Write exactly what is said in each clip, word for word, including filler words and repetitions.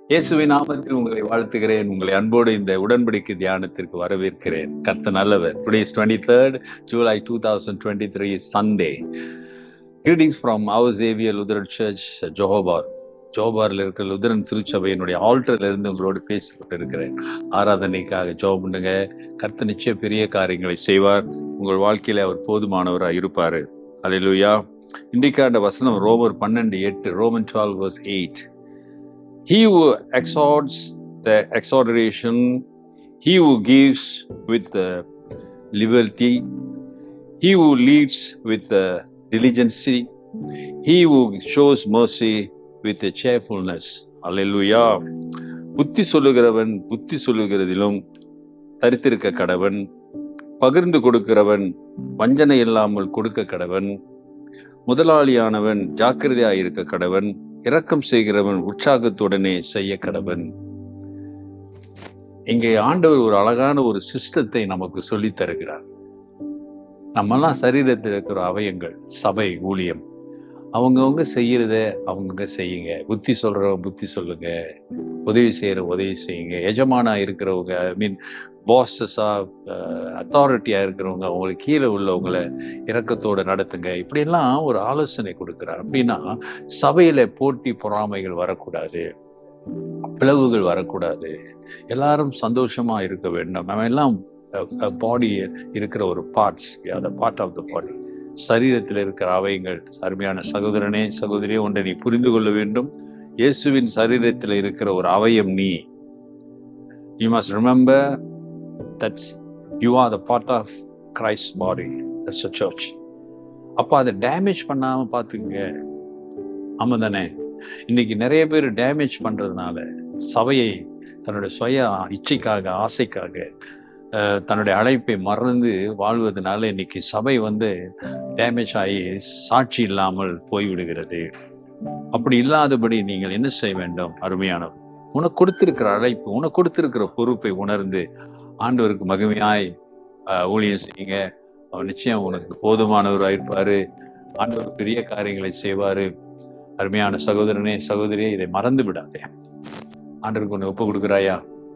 இயேசுவின் நாமத்தில் உங்களை வாழ்த்துகிறேன். உங்களை அன்போடு இந்த உடன்படிக்கை தியானத்திற்கு வரவேற்கிறேன். கர்த்தர் நல்லவர். Today is twenty-third July twenty twenty-three, Sunday. Greetings from our Xavier Lutheran Church, Johobor. ஜோபாரில் இருக்கிற லுதரன் திருச்சபையினுடைய ஆல்டர்ல இருந்து உங்களோடு பேசிக்கொண்டு இருக்கிறேன். ஆராதனைக்காக ஜோப் பண்ணுங்க. கர்த்தர் நிச்சய பெரிய காரியங்களை செய்வார். உங்கள் வாழ்க்கையில அவர் போதுமானவராக இருப்பாரு. அல்லேலூயா. இன்றைக்கான வசனம் ரோமர் பன்னெண்டு எட்டு, Roman twelve verse eight. He who exhorts the exhortation, he who gives with the liberty, he who leads with the diligence, he who shows mercy with a cheerfulness. Hallelujah. புத்தி சொல்லுகிறவன் புத்தி சொல்லுகிறதிலும் தரித்திருக்க கடவன், பகிர்ந்து கொடுக்கிறவன் வஞ்சனை இல்லாமல் கொடுக்க கடவன், முதலாளியானவன் ஜாக்கிரதையாயிருக்க கடவன், இரக்கம் செய்கிறவன் உற்சாகத்துடனே செய்ய கடவன். இங்கே ஆண்டவர் ஒரு அழகான ஒரு சிஸ்டத்தை நமக்கு சொல்லி தருகிறார். நம்மெல்லாம் சரீரத்தில் இருக்கிற அவயங்கள், சபை ஊழியம், அவங்கவுங்க செய்யறத அவங்கவுங்க செய்யுங்க. புத்தி சொல்றவங்க புத்தி சொல்லுங்க, உதவி செய்யற உதவி செய்யுங்க. எஜமானா இருக்கிறவங்க, ஐ மீன் பாஸஸா அத்தாரிட்டியா இருக்கிறவங்க, அவங்களுக்கு கீழே உள்ளவங்களை இரக்கத்தோட நடத்துங்க. இப்படியெல்லாம் ஒரு ஆலோசனை கொடுக்குறார். அப்படின்னா சபையில போட்டி பொறாமைகள் வரக்கூடாது, பிளவுகள் வரக்கூடாது, எல்லாரும் சந்தோஷமா இருக்க வேண்டும். நம்ம எல்லாம் பாடி இருக்கிற ஒரு parts, part of the body, சரீரத்தில் இருக்கிற அவயங்கள். அருமையான சகோதரனே சகோதரியே, ஒன்றை நீ புரிந்து கொள்ள வேண்டும். இயேசுவின் சரீரத்தில் இருக்கிற ஒரு அவயம் நீ. You must remember that you are the part of Christ's body. That's the church. அப்போ அதை டேமேஜ் பண்ணாம பார்த்துங்க. ஆமா தானே? இன்னைக்கு நிறைய பேர் டேமேஜ் பண்றதுனால சபையை தன்னுடைய சுய இச்சைக்காக, ஆசைக்காக, தன்னுடைய அழைப்பை மறந்து வாழ்வதனால இன்னைக்கு சபை வந்து டேமேஜ் ஆகி சாட்சி இல்லாமல் போய்விடுகிறது. அப்படி இல்லாதபடி நீங்கள் என்ன செய்ய வேண்டும்? அருமையானவர், உனக்கு கொடுத்திருக்கிற அழைப்பு, உனக்கு கொடுத்திருக்கிற பொறுப்பை உணர்ந்து ஆண்டவருக்கு மகிமையாய் ஊழியம் செய்யுங்க. அவர் நிச்சயம் உனக்கு போதுமானவராக இருப்பாரு. ஆண்டவர் பெரிய காரியங்களை செய்வாரு. அருமையான சகோதரனே சகோதரியே, இதை மறந்து விடாதே. ஆண்டவருக்கு உன்னை ஒப்பு கொடுக்குறாயா?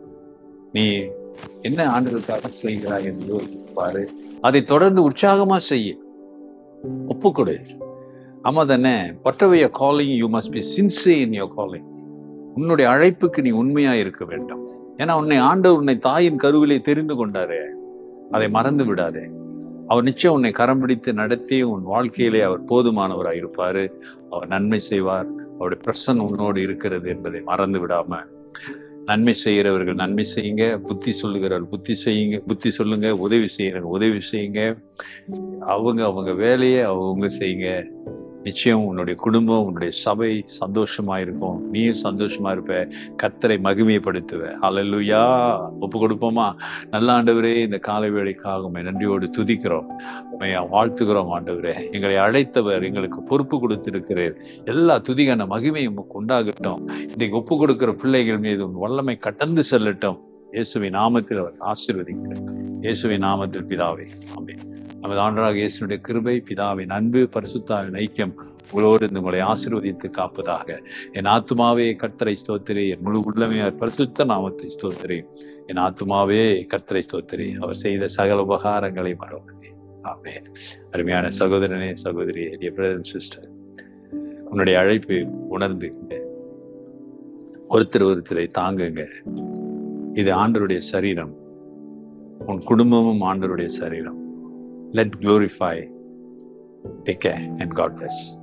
நீ என்ன ஆண்டவருக்காக செய்கிறாய் என்று பாரு. அதை தொடர்ந்து உற்சாகமா செய்ய ஒப்புக்கொடு. ஆமா தானே? whatever your calling, you must be sincere in your calling. உன்னுடைய அழைப்புக்கு நீ உண்மையா இருக்க வேண்டும். ஏன்னா உன்னை ஆண்டவர் உன்னை தாயின் கருவிலே தெரிந்து கொண்டாரு. அதை மறந்து விடாதே. அவர் நிச்சயம் உன்னை கரம் பிடித்து நடத்தி உன் வாழ்க்கையிலே அவர் போதுமானவராக இருப்பாரு. அவர் நன்மை செய்வார். அவருடைய பிரசன்னம் உன்னோடு இருக்கிறது என்பதை மறந்து விடாம நன்மை செய்கிறவர்கள் நன்மை செய்யுங்க, புத்தி சொல்லுகிறவர்கள் புத்தி செய்யுங்க, புத்தி சொல்லுங்க, உதவி செய்கிறவங்க உதவி செய்யுங்க. அவங்க அவங்க வேலையை அவங்க செய்யுங்க. நிச்சயம் உன்னுடைய குடும்பம், உன்னுடைய சபை சந்தோஷமா இருக்கும். நீயும் சந்தோஷமா இருப்ப. கர்த்தரை மகிமைப்படுத்துவ. ஹல்லேலூயா. ஒப்பு கொடுப்போமா? நல்ல ஆண்டவரே, இந்த காலை வேளைக்காக உம்மை நன்றியோடு துதிக்கிறோம், உம்மை வாழ்த்துகிறோம். ஆண்டவரே, எங்களை அழைத்தவர், எங்களுக்கு பொறுப்பு கொடுத்திருக்கிறீர். எல்லா துதிகான மகிமை உமக்கு உண்டாகட்டும். இன்றைக்கு ஒப்பு கொடுக்கிற பிள்ளைகள் மீது உன் வல்லமை கடந்து செல்லட்டும். இயேசுவின் நாமத்தில் அவர் ஆசீர்வதிக்கிறேன். இயேசுவின் நாமத்தில் பிதாவே, ஆமென். நமது ஆண்டவராக இயேசுவினுடைய கிருபை, பிதாவின் அன்பு, பரிசுத்தாவின் ஐக்கியம் உங்களோடு இந்த உங்களை ஆசீர்வதித்து காப்பதாக. என் ஆத்துமாவே கர்த்தரை ஸ்தோத்திரி, என் முழு உள்ளமையார் பரிசுத்த நாமத்தை ஸ்தோத்திரி. என் ஆத்துமாவே கர்த்தரை ஸ்தோத்திரி, அவர் செய்த சகல உபகாரங்களை மறவாதே. ஆமென். அருமையான சகோதரனே சகோதரி, dear brother and sister, உன்னுடைய அழைப்பை உணர்ந்து ஒருத்தர் ஒருத்தரை தாங்குங்க. இது ஆண்டவருடைய சரீரம். உன் குடும்பமும் ஆண்டவருடைய சரீரம். Let glorify. Take care and God bless.